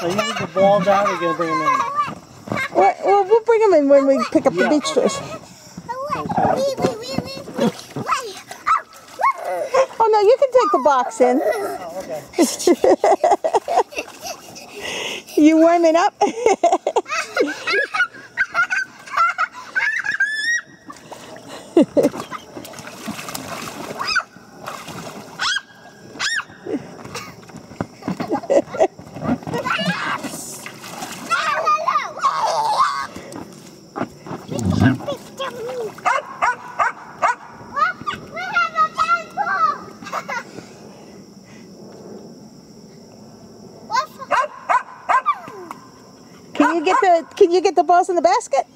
Are you leave the balls out or are you going to bring them in? Well, we'll bring them in when we pick up the beach toys. Oh no, you can take the box in. Oh, okay. You warming up? Can you get the balls in the basket?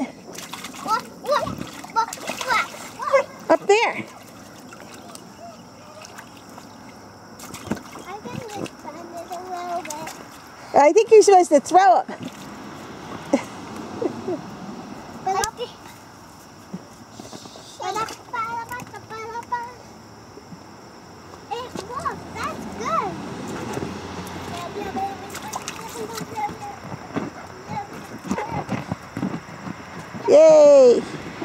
Up there. I think you're supposed to throw them. That's good. Yay!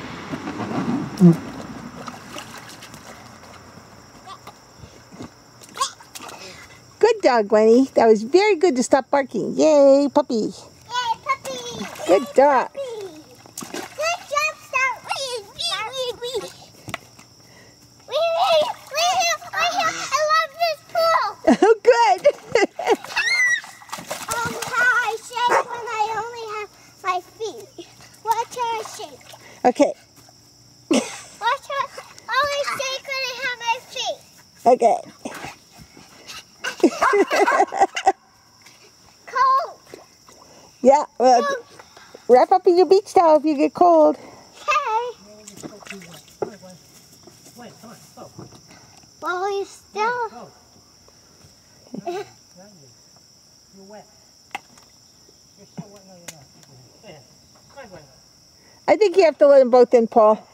Good dog, Winnie. That was very good to stop barking. Yay, puppy. Yay, puppy. Good dog. Puppy. Good job, Star. I love this pool. Oh, good. How I shake when I only have my feet. Watch how I shake. Okay. Watch how I always shake when I have my feet. Okay. Cold. Yeah, well, wrap up in your beach towel if you get cold. Hey. Well, you still... You're wet. You're so wet. No, you're not. I think you have to let them both in, Paul.